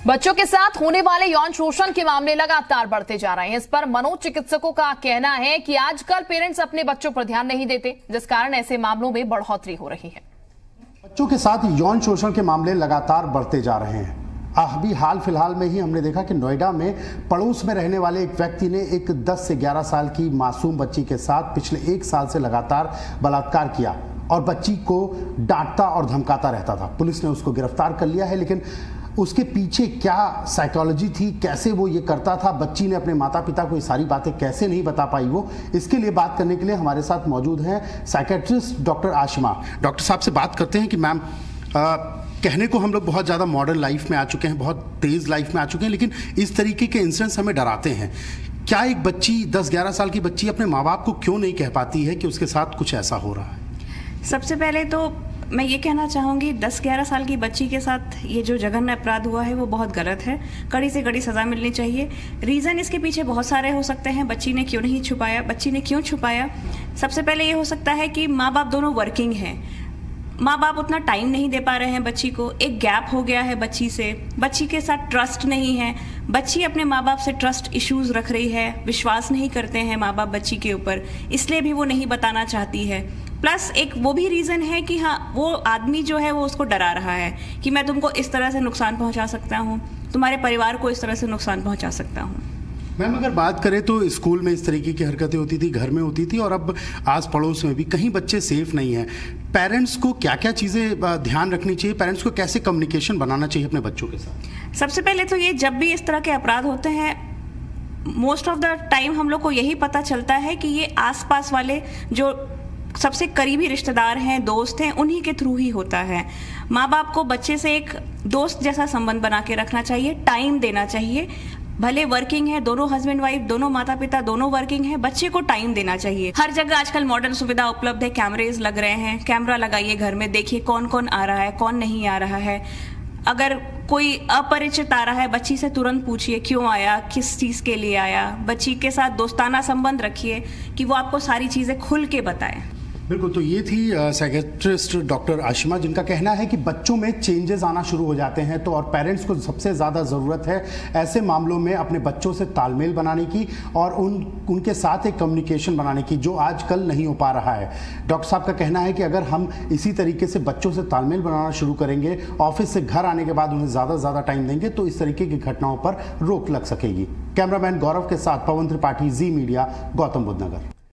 बच्चों के साथ होने वाले यौन शोषण के मामले लगातार बढ़ते जा रहे हैं। इस पर मनोचिकित्सकों का कहना है कि आजकल पेरेंट्स अपने बच्चों पर ध्यान नहीं देते, जिस कारण ऐसे मामलों में बढ़ोतरी हो रही है। बच्चों के साथ यौन शोषण के मामले लगातार बढ़ते जा रहे हैं। अभी हाल फिलहाल में ही हमने देखा कि नोएडा में पड़ोस में रहने वाले एक व्यक्ति ने एक 10 से 11 साल की मासूम बच्ची के साथ पिछले 1 साल से लगातार बलात्कार किया और बच्ची को डांटता और धमकाता रहता था। पुलिस ने उसको गिरफ्तार कर लिया है, लेकिन उसके पीछे क्या साइकोलॉजी थी, कैसे वो ये करता था, बच्ची ने अपने माता पिता को ये सारी बातें कैसे नहीं बता पाई वो, इसके लिए बात करने के लिए हमारे साथ मौजूद हैं साइकेट्रिस्ट डॉक्टर आशिमा। डॉक्टर साहब से बात करते हैं कि मैम, कहने को हम लोग बहुत ज़्यादा मॉडर्न लाइफ में आ चुके हैं, बहुत तेज़ लाइफ में आ चुके हैं, लेकिन इस तरीके के इंसिडेंट्स हमें डराते हैं। क्या एक बच्ची 10-11 साल की बच्ची अपने माँ बाप को क्यों नहीं कह पाती है कि उसके साथ कुछ ऐसा हो रहा है? सबसे पहले तो मैं ये कहना चाहूँगी 10-11 साल की बच्ची के साथ ये जो जघन्य अपराध हुआ है वो बहुत गलत है। कड़ी से कड़ी सज़ा मिलनी चाहिए। रीज़न इसके पीछे बहुत सारे हो सकते हैं। बच्ची ने क्यों नहीं छुपाया, बच्ची ने क्यों छुपाया? सबसे पहले ये हो सकता है कि माँ बाप दोनों वर्किंग हैं, माँ बाप उतना टाइम नहीं दे पा रहे हैं बच्ची को, एक गैप हो गया है बच्ची से, बच्ची के साथ ट्रस्ट नहीं है, बच्ची अपने माँ बाप से ट्रस्ट इश्यूज रख रही है, विश्वास नहीं करते हैं माँ बाप बच्ची के ऊपर, इसलिए भी वो नहीं बताना चाहती है। प्लस एक वो भी रीज़न है कि हाँ, वो आदमी जो है वो उसको डरा रहा है कि मैं तुमको इस तरह से नुकसान पहुँचा सकता हूँ, तुम्हारे परिवार को इस तरह से नुकसान पहुँचा सकता हूँ। मैम, अगर बात करें तो स्कूल में इस तरीके की हरकतें होती थी, घर में होती थी, और अब आस पड़ोस में भी कहीं बच्चे सेफ नहीं हैं। पेरेंट्स को क्या क्या चीज़ें ध्यान रखनी चाहिए, पेरेंट्स को कैसे कम्युनिकेशन बनाना चाहिए अपने बच्चों के साथ? सबसे पहले तो ये, जब भी इस तरह के अपराध होते हैं, मोस्ट ऑफ द टाइम हम लोग को यही पता चलता है कि ये आसपास वाले जो सबसे करीबी रिश्तेदार हैं, दोस्त हैं, उन्हीं के थ्रू ही होता है। माँ बाप को बच्चे से एक दोस्त जैसा संबंध बना के रखना चाहिए, टाइम देना चाहिए। भले वर्किंग है, दोनों हस्बैंड वाइफ, दोनों माता पिता दोनों वर्किंग है, बच्चे को टाइम देना चाहिए। हर जगह आजकल मॉडर्न सुविधा उपलब्ध है, कैमरेज लग रहे हैं, कैमरा लगाइए घर में, देखिए कौन कौन आ रहा है, कौन नहीं आ रहा है। अगर कोई अपरिचित आ रहा है, बच्ची से तुरंत पूछिए क्यों आया, किस चीज़ के लिए आया। बच्ची के साथ दोस्ताना संबंध रखिए कि वो आपको सारी चीज़ें खुल के बताए। बिल्कुल, तो ये थी साइकेट्रिस्ट डॉक्टर आशिमा, जिनका कहना है कि बच्चों में चेंजेस आना शुरू हो जाते हैं तो और पेरेंट्स को सबसे ज़्यादा ज़रूरत है ऐसे मामलों में अपने बच्चों से तालमेल बनाने की और उनके साथ एक कम्युनिकेशन बनाने की, जो आजकल नहीं हो पा रहा है। डॉक्टर साहब का कहना है कि अगर हम इसी तरीके से बच्चों से तालमेल बनाना शुरू करेंगे, ऑफिस से घर आने के बाद उन्हें ज़्यादा टाइम देंगे, तो इस तरीके की घटनाओं पर रोक लग सकेगी। कैमरामैन गौरव के साथ पवन त्रिपाठी, जी मीडिया, गौतम बुद्ध नगर।